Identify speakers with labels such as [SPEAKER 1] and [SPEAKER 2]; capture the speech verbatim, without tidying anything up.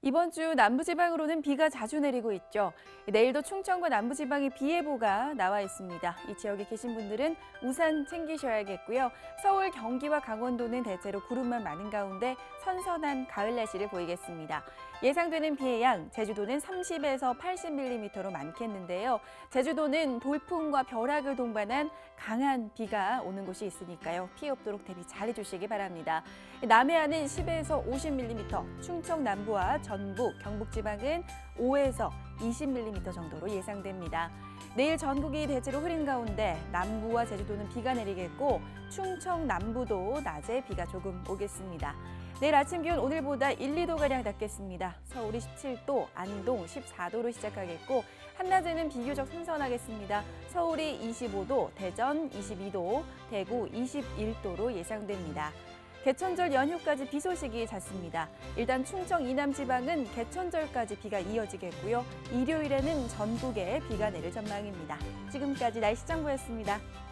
[SPEAKER 1] 이번 주 남부지방으로는 비가 자주 내리고 있죠. 내일도 충청과 남부지방에 비 예보가 나와 있습니다. 이 지역에 계신 분들은 우산 챙기셔야겠고요. 서울, 경기와 강원도는 대체로 구름만 많은 가운데 선선한 가을 날씨를 보이겠습니다. 예상되는 비의 양, 제주도는 삼십에서 팔십 밀리미터로 많겠는데요. 제주도는 돌풍과 벼락을 동반한 강한 비가 오는 곳이 있으니까요. 피해 없도록 대비 잘 해주시기 바랍니다. 남해안은 십에서 오십 밀리미터, 충청 남부와 전북, 경북지방은 오에서 이십 밀리미터 정도로 예상됩니다. 내일 전국이 대체로 흐린 가운데 남부와 제주도는 비가 내리겠고 충청 남부도 낮에 비가 조금 오겠습니다. 내일 아침 기온 오늘보다 일, 이 도가량 낮겠습니다. 서울이 십칠 도, 안동 십사 도로 시작하겠고 한낮에는 비교적 선선하겠습니다. 서울이 이십오 도, 대전 이십이 도, 대구 이십일 도로 예상됩니다. 개천절 연휴까지 비 소식이 잦습니다. 일단 충청 이남 지방은 개천절까지 비가 이어지겠고요. 일요일에는 전국에 비가 내릴 전망입니다. 지금까지 날씨 정보였습니다.